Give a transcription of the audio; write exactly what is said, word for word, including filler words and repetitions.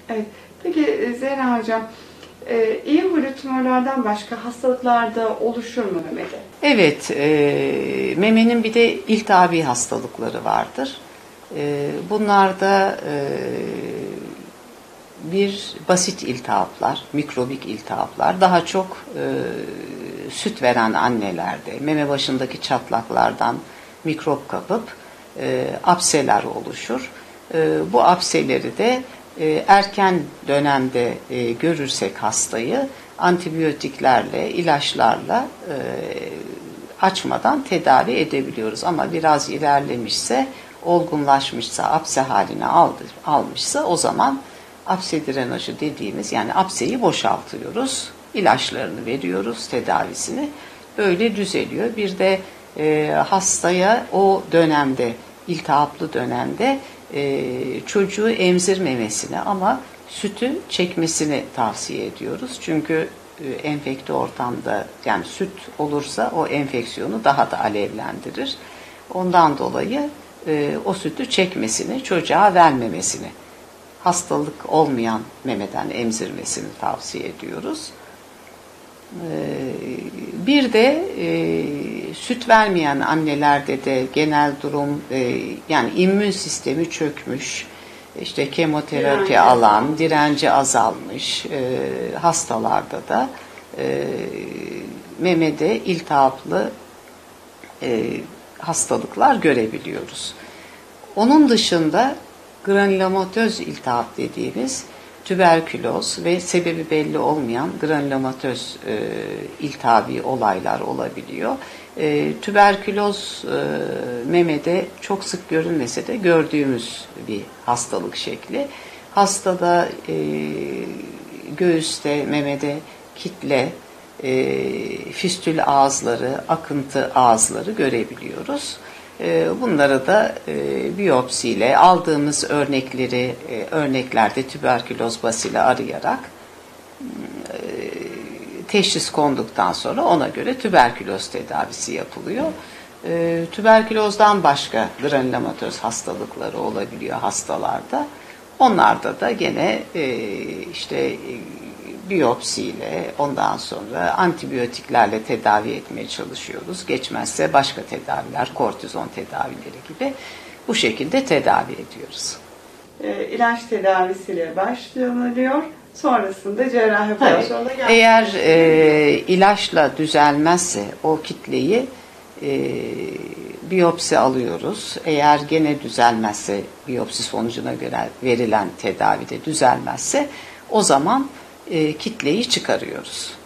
Evet. Peki Zehra Hocam, e, iyi huylu tümörlerden başka hastalıklarda oluşur mu memede? Evet, e, memenin bir de iltihabi hastalıkları vardır. E, bunlarda e, bir basit iltihaplar, mikrobik iltihaplar, daha çok e, süt veren annelerde, meme başındaki çatlaklardan mikrop kapıp e, apseler oluşur. E, bu apseleri de e, erken dönemde e, görürsek hastayı antibiyotiklerle, ilaçlarla e, açmadan tedavi edebiliyoruz. Ama biraz ilerlemişse, olgunlaşmışsa, apse haline aldı, almışsa o zaman apse drenajı dediğimiz, yani apseyi boşaltıyoruz, ilaçlarını veriyoruz, tedavisini. Böyle düzeliyor. Bir de e, hastaya o dönemde, iltihaplı dönemde e, çocuğu emzirmemesini ama sütü çekmesini tavsiye ediyoruz. Çünkü e, enfekte ortamda, yani süt olursa o enfeksiyonu daha da alevlendirir. Ondan dolayı e, o sütü çekmesini, çocuğa vermemesini, hastalık olmayan memeden emzirmesini tavsiye ediyoruz. Bir de e, süt vermeyen annelerde de genel durum, e, yani immün sistemi çökmüş, işte kemoterapi direnci alan, direnci azalmış e, hastalarda da e, memede iltihaplı e, hastalıklar görebiliyoruz. Onun dışında granulomatöz iltihap dediğimiz tüberküloz ve sebebi belli olmayan granulomatöz e, iltihabi olaylar olabiliyor. E, tüberküloz e, memede çok sık görünmese de gördüğümüz bir hastalık şekli. Hastada e, göğüste, memede kitle, e, fistül ağızları, akıntı ağızları görebiliyoruz. Bunları da e, biyopsiyle aldığımız örnekleri, e, örneklerde tüberküloz basili arayarak e, teşhis konduktan sonra ona göre tüberküloz tedavisi yapılıyor. E, tüberkülozdan başka granulomatöz hastalıkları olabiliyor hastalarda. Onlarda da gene e, işte biyopsiyle, ondan sonra antibiyotiklerle tedavi etmeye çalışıyoruz. Geçmezse başka tedaviler, kortizon tedavileri gibi bu şekilde tedavi ediyoruz. E, ilaç tedavisiyle başlanılıyor. Sonrasında cerrahi operasyonda gelmek. Eğer e, ilaçla düzelmezse o kitleyi e, biyopsi alıyoruz. Eğer gene düzelmezse, biyopsi sonucuna göre verilen tedavide düzelmezse o zaman e, kitleyi çıkarıyoruz.